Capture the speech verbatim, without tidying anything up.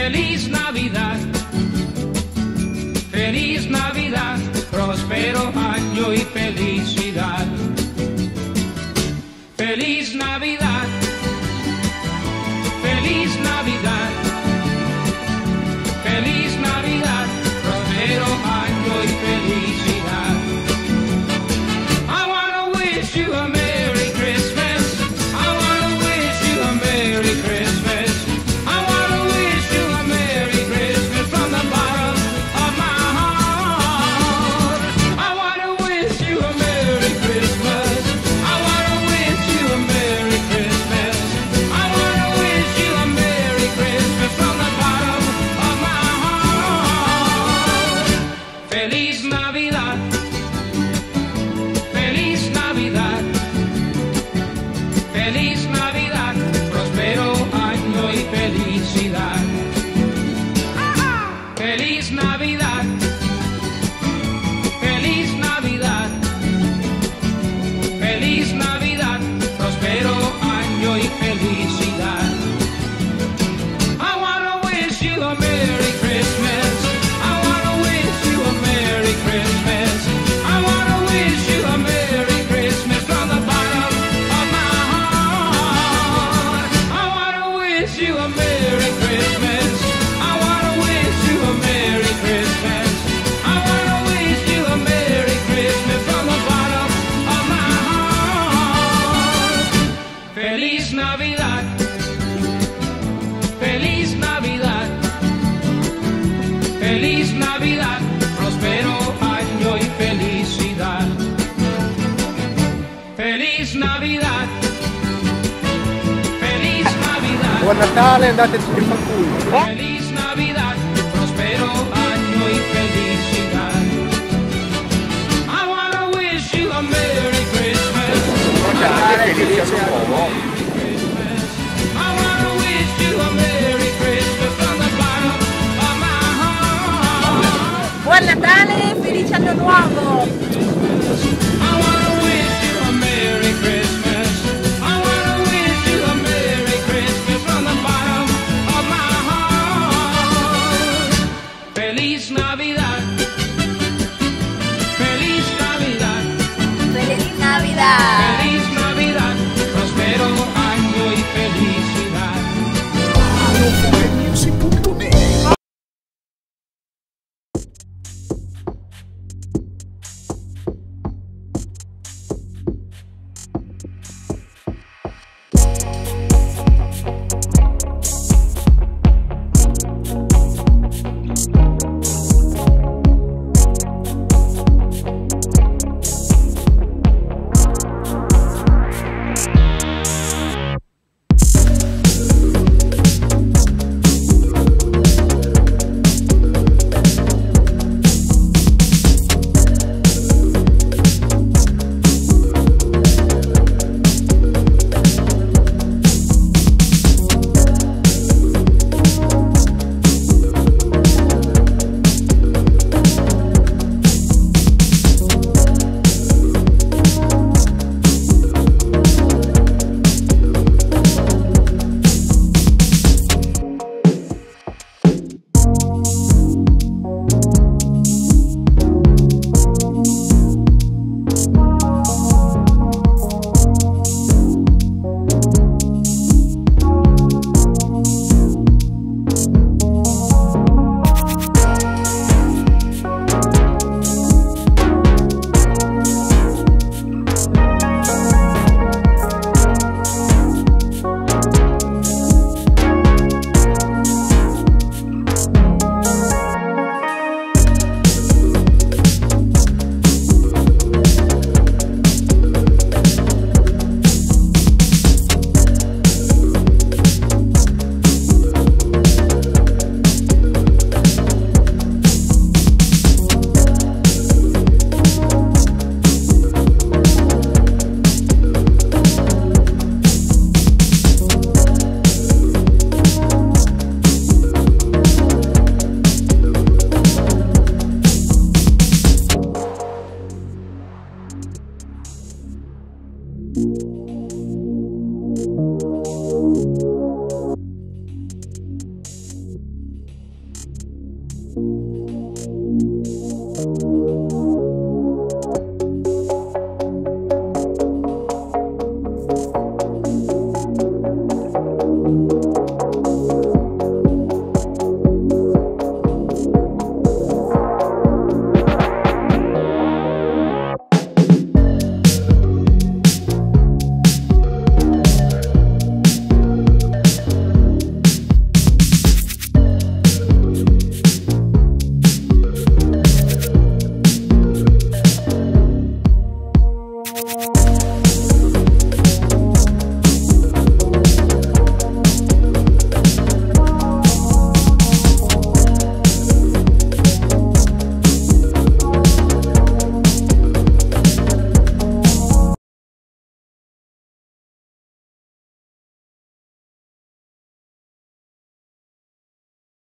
Feliz Navidad, feliz Navidad, próspero año y felicidad. Feliz Navidad, feliz Navidad, feliz Navidad, próspero año y felicidad. I wanna wish you a Merry Christmas. I wanna wish you a Merry Christmas. I wanna wish you a Merry Christmas from the bottom of my heart. I wanna wish you a Merry Christmas. I wanna wish you a Merry Christmas. I wanna wish you a Merry Christmas from the bottom of my heart. Feliz Navidad, feliz Navidad, feliz Navidad, próspero año y felicidad. Feliz Navidad, feliz Navidad, feliz Navidad, próspero año y felicidad. I wanna wish you a Merry Christmas. I wanna wish you a Merry Christmas. I wanna wish you a Merry Christmas from the bottom of my heart. I wanna wish you a Merry Christmas. I wanna wish you a Merry Christmas. I wanna wish you a Merry Christmas from the bottom of my heart. Feliz Navidad, feliz Navidad, feliz Navidad, próspero año y felicidad. Feliz Navidad, feliz Navidad, Buon Natale, andate tutti in fanculo. feliz Navidad, próspero año y felicidad. I wanna wish you a Merry Christmas. Buon Natale, felice anno nuovo.